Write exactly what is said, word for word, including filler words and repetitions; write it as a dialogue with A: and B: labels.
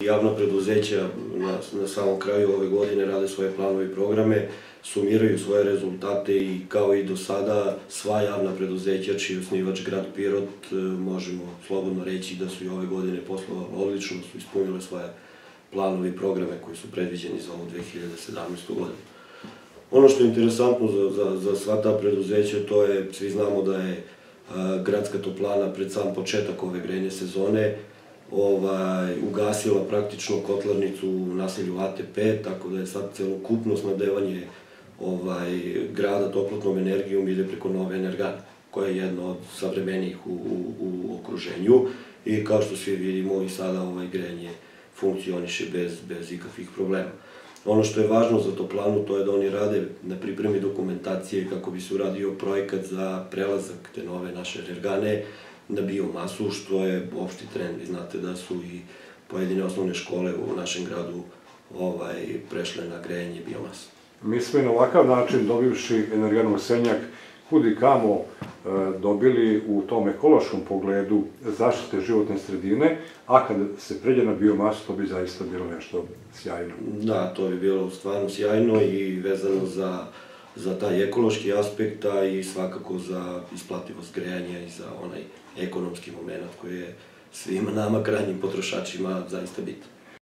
A: Javna preduzeća na samom kraju ove godine rade svoje planove i programe, sumiraju svoje rezultate i kao i do sada sva javna preduzeća čiji je osnivač grad Pirot, možemo slobodno reći da su i ove godine poslovali odlično, su ispunile svoje planove i programe koji su predviđeni za ovu dve hiljade sedamnaestu. godinu. Ono što je interesantno za sva ta preduzeća, to je, svi znamo da je gradska toplana pred sam početak ove grejne sezone ugasila praktično kotlarnicu u naselju A T P, tako da je sad celokupno snabdevanje grada toplotnom energijom ide preko Nove Energane, koja je jedna od savremenijih u okruženju i kao što svi vidimo i sada ovaj grejanje funkcioniše bez ikakvih problema. Ono što je važno za toplanu, to je da oni rade na pripremi dokumentacije kako bi se uradio projekat za prelazak te nove naše energane na biomasu, što je opšti trend. Vi znate da su i pojedine osnovne škole u našem gradu prešle na grejanje biomasa.
B: Mi smo i na ovakav način, dobivši energanu Senjak, kud i kamo dobili u tom ekološkom pogledu zaštite životne sredine, a kada se pređe na biomasu, to bi zaista bilo nešto sjajno.
A: Da, to bi bilo stvarno sjajno i vezano za taj ekološki aspekt, a i svakako za isplativost grejanja i za onaj ekonomski moment koji je svima nama, krajnjim potrošačima, zaista bitan.